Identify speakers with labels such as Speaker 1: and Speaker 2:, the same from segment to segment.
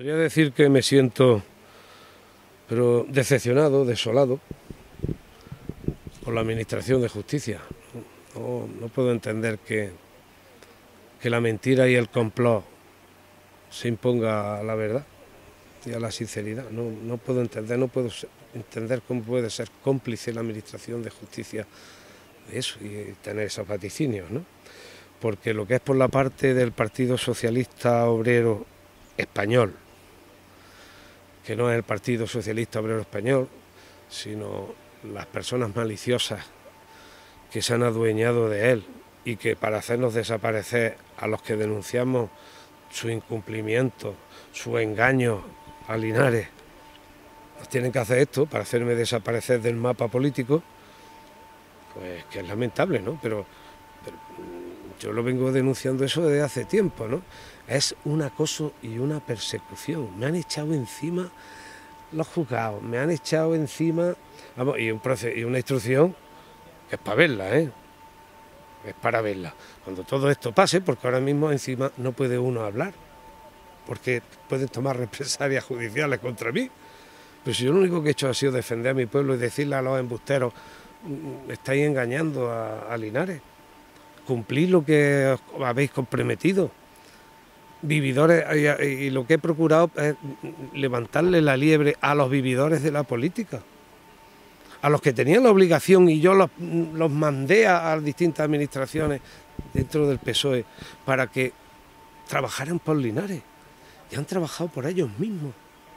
Speaker 1: Podría decir que me siento, pero decepcionado, desolado, por la Administración de Justicia. No puedo entender que la mentira y el complot se imponga a la verdad y a la sinceridad. No puedo entender cómo puede ser cómplice la Administración de Justicia de eso y tener esos vaticinios, ¿no? Porque lo que es por la parte del Partido Socialista Obrero Español, que no es el Partido Socialista Obrero Español, sino las personas maliciosas que se han adueñado de él y que para hacernos desaparecer a los que denunciamos su incumplimiento, su engaño a Linares, nos tienen que hacer esto para hacerme desaparecer del mapa político, pues que es lamentable, ¿no? Pero yo lo vengo denunciando eso desde hace tiempo, ¿no? Es un acoso y una persecución. Me han echado encima los juzgados, me han echado encima, vamos, y una instrucción que es para verla, ¿eh? Es para verla. Cuando todo esto pase, porque ahora mismo encima no puede uno hablar, porque pueden tomar represalias judiciales contra mí. Pero si yo lo único que he hecho ha sido defender a mi pueblo y decirle a los embusteros, estáis engañando a Linares, cumplid lo que os habéis comprometido. Vividores, y lo que he procurado es levantarle la liebre a los vividores de la política, a los que tenían la obligación, y yo los mandé a distintas administraciones dentro del PSOE para que trabajaran por Linares, y han trabajado por ellos mismos.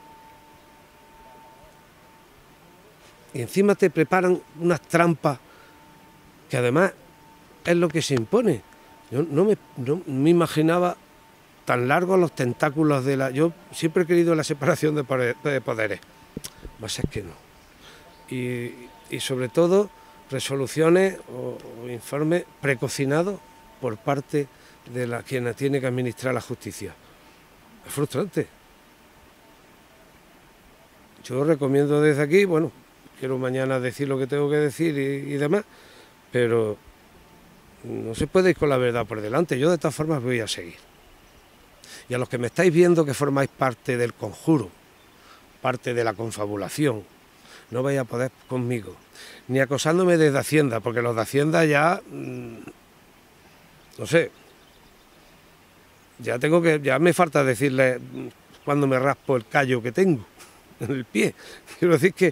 Speaker 1: Y encima te preparan unas trampas que además es lo que se impone. Yo no me imaginaba tan largos los tentáculos de la... Yo siempre he querido la separación de poderes, más es que no. Y sobre todo resoluciones o informes precocinados por parte de quien tiene que administrar la justicia. Es frustrante. Yo recomiendo desde aquí, bueno, quiero mañana decir lo que tengo que decir y demás, pero no se puede ir con la verdad por delante. Yo de todas formas voy a seguir. Y a los que me estáis viendo que formáis parte del conjuro, parte de la confabulación, no vais a poder conmigo, ni acosándome desde Hacienda, porque los de Hacienda ya, no sé, ya me falta decirles cuando me raspo el callo que tengo en el pie. Quiero decir que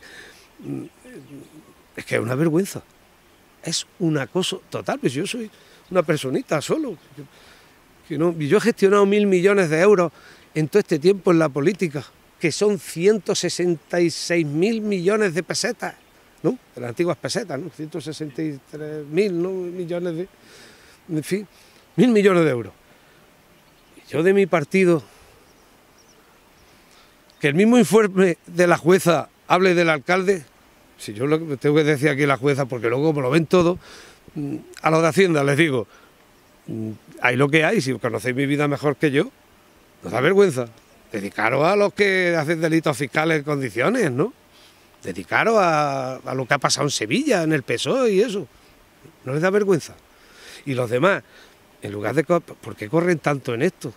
Speaker 1: es una vergüenza, es un acoso total, pues yo soy una personita solo. Yo he gestionado 1.000 millones de euros en todo este tiempo en la política, que son 166.000 millones de pesetas, ¿no? De las antiguas pesetas, ¿no? 163.000, ¿no? Millones de... En fin, 1.000 millones de euros. Y yo de mi partido, que el mismo informe de la jueza hable del alcalde, si yo lo tengo que decir aquí a la jueza, porque luego me lo ven todo, a los de Hacienda les digo, hay lo que hay, si conocéis mi vida mejor que yo, no da vergüenza. Dedicaros a los que hacen delitos fiscales en condiciones, ¿no? Dedicaros a lo que ha pasado en Sevilla, en el PSOE y eso. No les da vergüenza. Y los demás, en lugar de... ¿Por qué corren tanto en esto?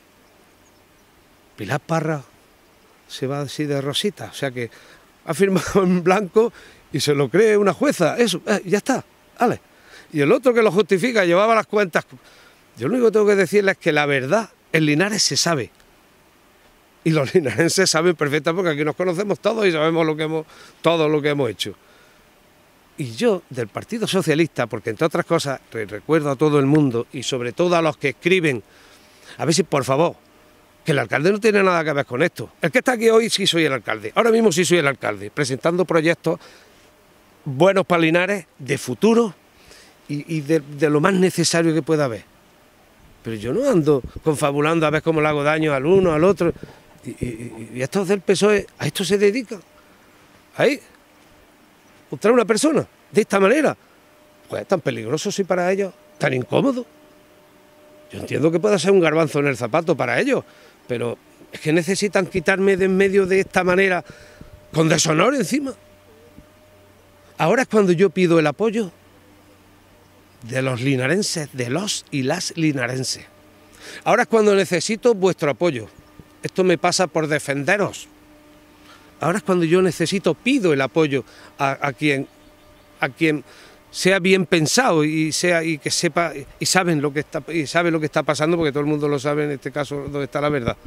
Speaker 1: Pilar Parra se va así de rosita, o sea que ha firmado en blanco y se lo cree una jueza, eso, ya está, vale. Y el otro que lo justifica llevaba las cuentas. Yo lo único que tengo que decirles es que la verdad en Linares se sabe. Y los linarenses saben perfectamente, porque aquí nos conocemos todos y sabemos todo lo que hemos hecho. Y yo, del Partido Socialista, porque entre otras cosas recuerdo a todo el mundo y sobre todo a los que escriben, a ver si, por favor, que el alcalde no tiene nada que ver con esto. El que está aquí hoy sí soy el alcalde, ahora mismo sí soy el alcalde, presentando proyectos buenos para Linares, de futuro y de lo más necesario que pueda haber. Pero yo no ando confabulando a ver cómo le hago daño al uno, al otro. Y estos del PSOE, a esto se dedican. Ahí, contra una persona, de esta manera. Pues tan peligroso sí para ellos, tan incómodo. Yo entiendo que pueda ser un garbanzo en el zapato para ellos, pero es que necesitan quitarme de en medio de esta manera, con deshonor encima. Ahora es cuando yo pido el apoyo de los linarenses, de los y las linarenses. Ahora es cuando necesito vuestro apoyo. esto me pasa por defenderos. Ahora es cuando yo pido el apoyo a quien sea bien pensado y que sepa y sabe lo que está pasando, porque todo el mundo lo sabe en este caso dónde está la verdad.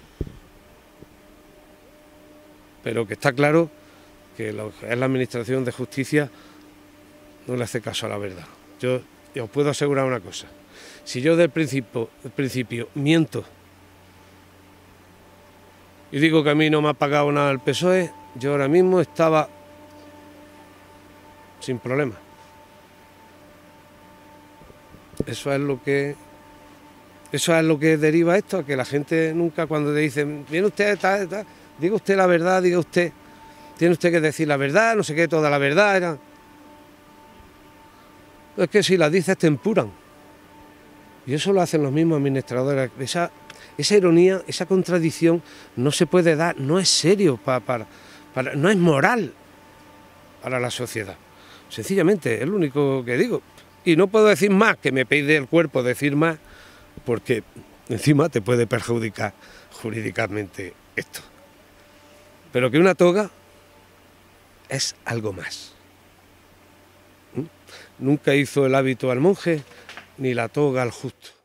Speaker 1: Pero que está claro que lo que es la Administración de Justicia no le hace caso a la verdad. Yo os puedo asegurar una cosa: si yo del principio miento y digo que a mí no me ha pagado nada el PSOE, yo ahora mismo estaba sin problema. Eso es lo que deriva esto, a que la gente nunca, cuando te dicen, viene usted, diga usted la verdad, diga usted, tiene usted que decir la verdad, no sé qué, toda la verdad. Es que si la dices te empuran. Y eso lo hacen los mismos administradores. Esa ironía, esa contradicción no se puede dar, no es serio, no es moral para la sociedad. Sencillamente, es lo único que digo. Y no puedo decir más, que me pide el cuerpo decir más, porque encima te puede perjudicar jurídicamente esto. Pero que una toga es algo más. Nunca hizo el hábito al monje, ni la toga al justo.